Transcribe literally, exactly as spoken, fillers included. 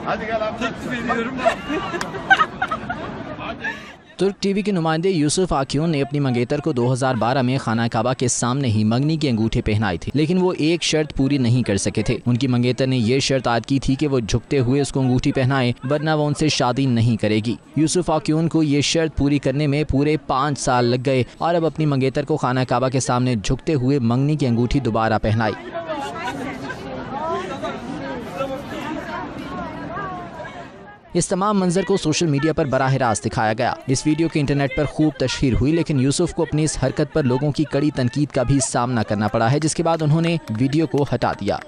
तुर्क टीवी के नुमाइंदे यूसुफ आक्यून ने अपनी मंगेतर को दो हज़ार बारह में खाना काबा के सामने ही मंगनी की अंगूठे पहनाई थी, लेकिन वो एक शर्त पूरी नहीं कर सके थे। उनकी मंगेतर ने ये शर्त आयद की थी कि वो झुकते हुए उसको अंगूठी पहनाए, वरना वो उनसे शादी नहीं करेगी। यूसुफ आक्यून को ये शर्त पूरी करने में पूरे पाँच साल लग गए और अब अपनी मंगेतर को खाना काबा के सामने झुकते हुए मंगनी की अंगूठी दोबारा पहनाई। इस तमाम मंजर को सोशल मीडिया पर बराह रास्त दिखाया गया। इस वीडियो की इंटरनेट पर खूब तशहीर हुई, लेकिन यूसुफ को अपनी इस हरकत पर लोगों की कड़ी तनकीद का भी सामना करना पड़ा है, जिसके बाद उन्होंने वीडियो को हटा दिया।